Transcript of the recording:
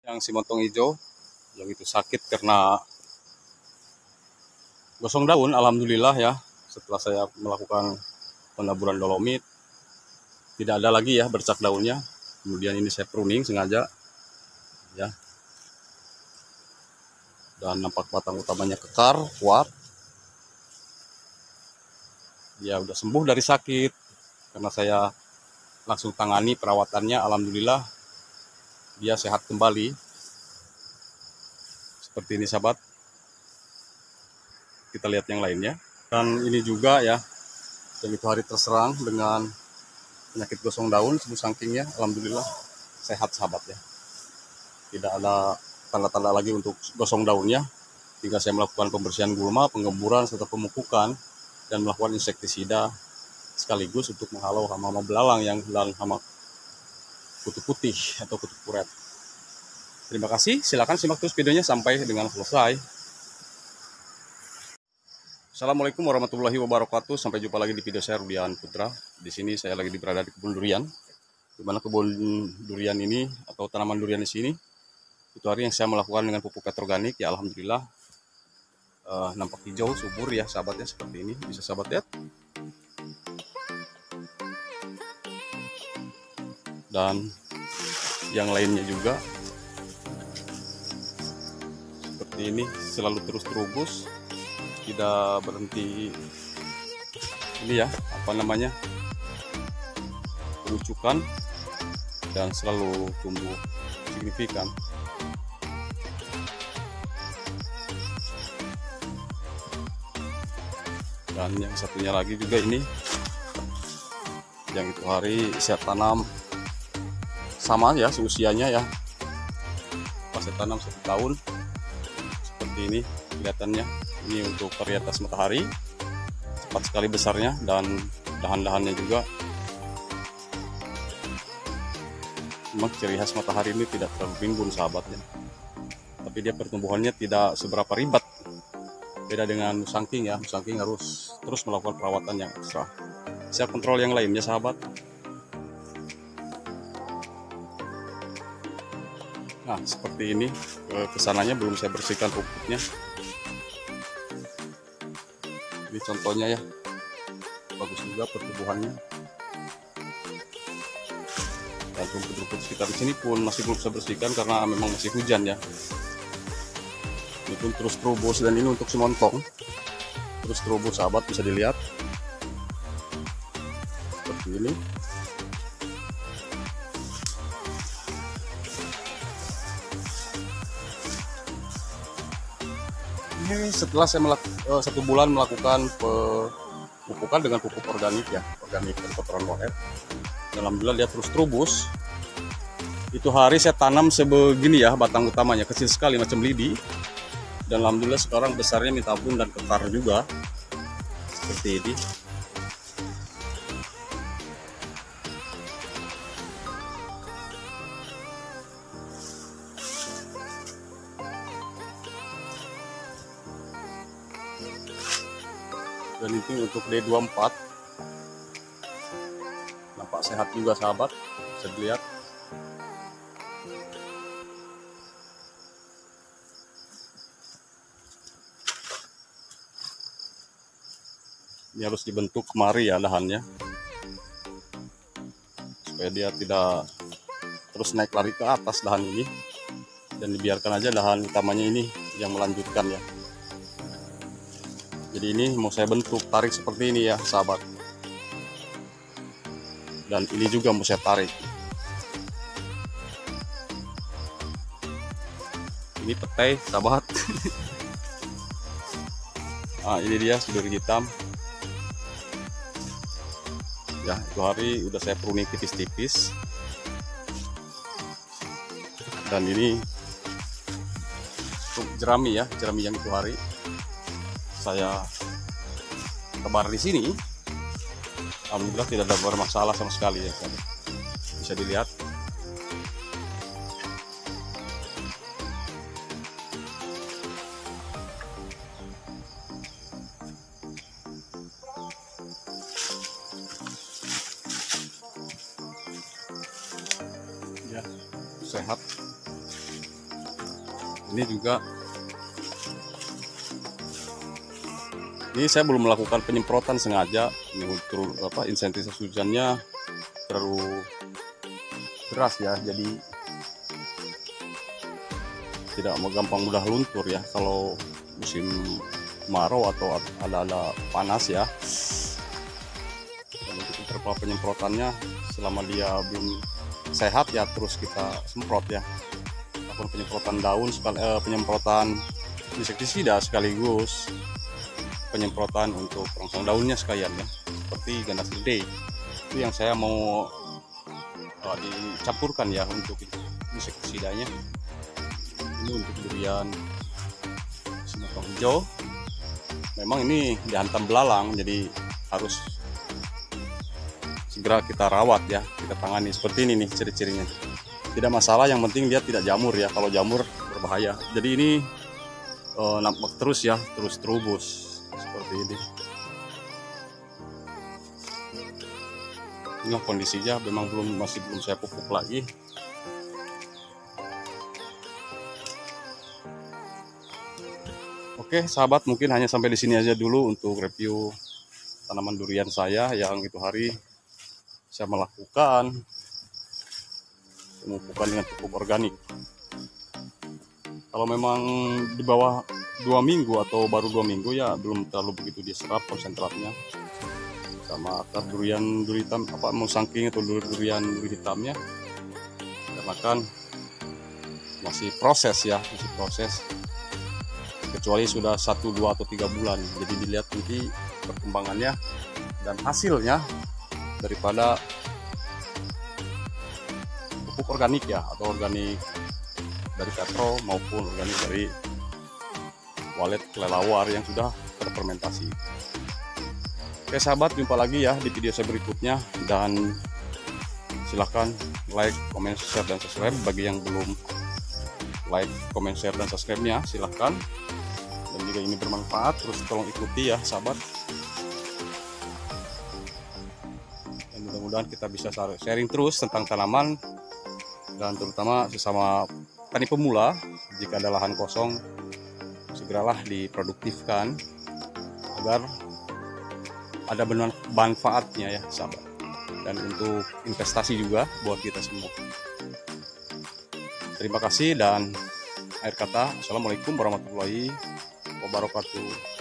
Yang si montong hijau yang itu sakit karena gosong daun. Alhamdulillah ya, setelah saya melakukan penaburan dolomit tidak ada lagi ya bercak daunnya. Kemudian ini saya pruning sengaja ya, dan nampak batang utamanya kekar kuat. Dia udah sembuh dari sakit karena saya langsung tangani perawatannya. Alhamdulillah dia sehat kembali seperti ini sahabat. Kita lihat yang lainnya. Dan ini juga ya, yang itu hari terserang dengan penyakit gosong daun semu sangkingnya. Alhamdulillah sehat sahabat ya, tidak ada tanda-tanda lagi untuk gosong daunnya. Tinggal saya melakukan pembersihan gulma, pengemburan serta pemupukan, dan melakukan insektisida sekaligus untuk menghalau hama-hama belalang yang dan hama kutu putih atau kutu kuret. Terima kasih, silakan simak terus videonya sampai dengan selesai. Assalamualaikum warahmatullahi wabarakatuh. Sampai jumpa lagi di video saya, Rudian Putra. Di sini saya lagi berada di kebun durian. Di mana kebun durian ini atau tanaman durian di sini itu hari yang saya melakukan dengan pupuk organik ya. Alhamdulillah nampak hijau subur ya sahabatnya, seperti ini bisa sahabat lihat. Dan yang lainnya juga seperti ini, selalu terus terubus, tidak berhenti ini ya, apa namanya, pengucukan, dan selalu tumbuh signifikan. Dan yang satunya lagi juga ini, yang itu hari saya tanam sama ya seusianya ya, pas saya tanam 1 tahun seperti ini kelihatannya. Ini untuk varietas matahari, cepat sekali besarnya, dan dahan-dahannya juga memang ciri khas matahari ini tidak terlalu rimbun sahabatnya, tapi dia pertumbuhannya tidak seberapa ribet. Beda dengan musangking ya, musangking harus terus melakukan perawatan yang ekstra. Saya kontrol yang lainnya sahabat. Nah seperti ini, kesananya belum saya bersihkan rumputnya. Ini contohnya ya, bagus juga pertumbuhannya. Dan rumput-rumput sekitar di sini pun masih belum saya bersihkan karena memang masih hujan ya. Ini pun terus terubus, dan ini untuk si montong terus terubus sahabat, bisa dilihat seperti ini. Ini setelah saya 1 bulan melakukan pemupukan dengan pupuk organik ya, organik dan kotoran walet. Alhamdulillah dia terus terubus. Itu hari saya tanam sebegini ya, batang utamanya kecil sekali macam lidi, dan alhamdulillah sekarang besarnya minta ampun dan kekar juga seperti ini. Dan itu untuk D24, nampak sehat juga sahabat, bisa dilihat. Ini harus dibentuk kemari ya dahannya, supaya dia tidak terus naik lari ke atas dahan ini, dan dibiarkan aja dahan utamanya ini yang melanjutkan ya. Jadi ini mau saya bentuk tarik seperti ini ya sahabat, dan ini juga mau saya tarik. Ini petai sahabat. Nah ini dia duri hitam ya, itu hari udah saya pruning tipis-tipis. Dan ini untuk jerami ya, jerami yang itu hari saya tebar di sini. Alhamdulillah tidak ada bermasalah sama sekali ya, bisa dilihat. Ya, sehat. Ini juga, ini saya belum melakukan penyemprotan sengaja. Ini untuk intensitas hujannya terlalu deras ya, jadi tidak gampang mudah luntur ya kalau musim kemarau atau ada panas ya. Dan untuk interval penyemprotannya, selama dia belum sehat ya terus kita semprot ya. Ataupun penyemprotan daun, penyemprotan insektisida sekaligus penyemprotan untuk perangsang daunnya sekalian ya, seperti ganas gede. Itu yang saya mau dicampurkan ya untuk insektisidanya. Ini untuk durian Simatong hijau. Memang ini dihantam belalang, jadi harus segera kita rawat ya, kita tangani. Seperti ini nih ciri-cirinya. Tidak masalah, yang penting dia tidak jamur ya. Kalau jamur berbahaya. Jadi ini nampak terus ya, terus terubus seperti ini. Inilah kondisinya, memang masih belum saya pupuk lagi. Oke sahabat, mungkin hanya sampai di sini aja dulu untuk review tanaman durian saya yang itu hari saya melakukan pemupukan dengan pupuk organik. Kalau memang di bawah 2 minggu atau baru 2 minggu ya belum terlalu begitu diserap konsentratnya. Sama akar duri hitam, musangking atau duri hitamnya, karena kan masih proses ya, masih proses. Kecuali sudah 1, 2 atau 3 bulan, jadi dilihat nanti perkembangannya dan hasilnya daripada pupuk organik ya, atau organik dari Petro maupun organik dari walet kelelawar yang sudah terfermentasi. Oke sahabat, jumpa lagi ya di video saya berikutnya, dan silahkan like, comment, share, dan subscribe. Bagi yang belum like, comment, share, dan subscribe-nya silahkan. Dan jika ini bermanfaat, terus tolong ikuti ya sahabat. Dan mudah-mudahan kita bisa sharing terus tentang tanaman, dan terutama sesama tani pemula. Jika ada lahan kosong, segeralah diproduktifkan agar ada manfaatnya ya sahabat, dan untuk investasi juga buat kita semua. Terima kasih, dan akhir kata, assalamualaikum warahmatullahi wabarakatuh.